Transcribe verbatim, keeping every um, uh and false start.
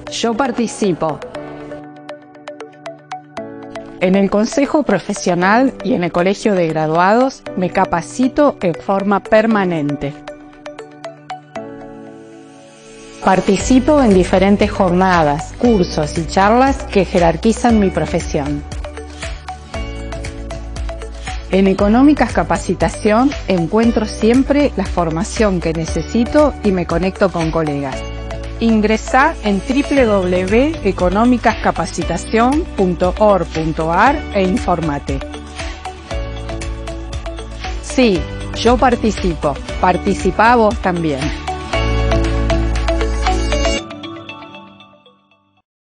Yo participo en el Consejo Profesional y en el Colegio de Graduados. Me capacito en forma permanente. Participo en diferentes jornadas, cursos y charlas que jerarquizan mi profesión. En Económicas Capacitación encuentro siempre la formación que necesito y me conecto con colegas. Ingresá en doble u doble u doble u punto económicas capacitación punto org punto a r e informate. Sí, yo participo. Participá vos también.